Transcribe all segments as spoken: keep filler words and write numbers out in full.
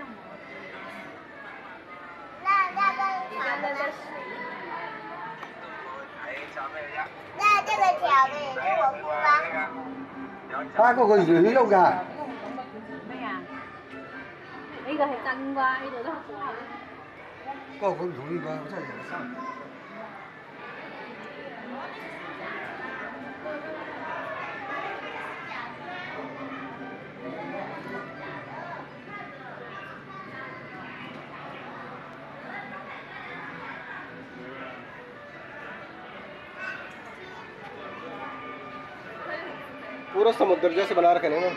那那个小的呢？那这个条的也是我布嗎？ 啊，嗰個魚喐㗎。 咩啊？呢個係真瓜，呢度都係假。 嗰個佢唔同呢個，真係人生。पूरा समुद्र जैसे बना रखे ना।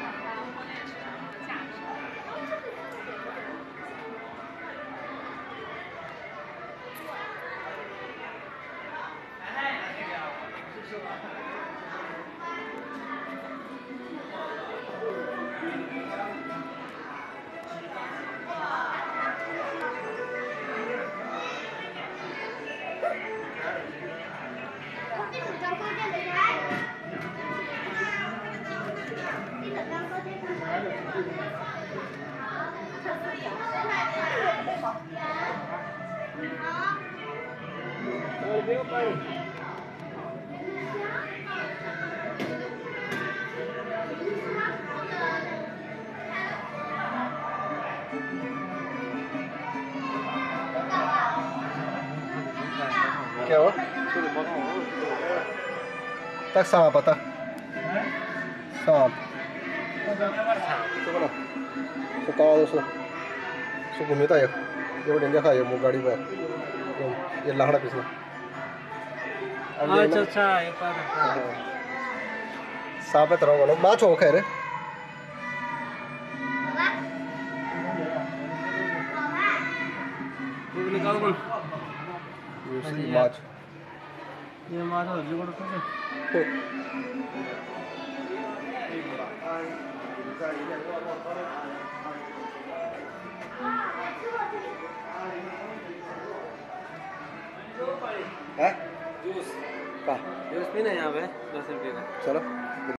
क्या हुआ? तक सांप आता सांप सतावा दोस्तों सो घूमता है ये डेंजर खा ये गाड़ी पर ये लाहड़ा पिसना अच्छा अच्छा ये पर सांप है तरह वाला माछ हो खैर निकाल बोल ये माछ ये माछ हो जुगाड़ तो है जूस का जूस पीना यहाँ पे दस रुपये का चलो।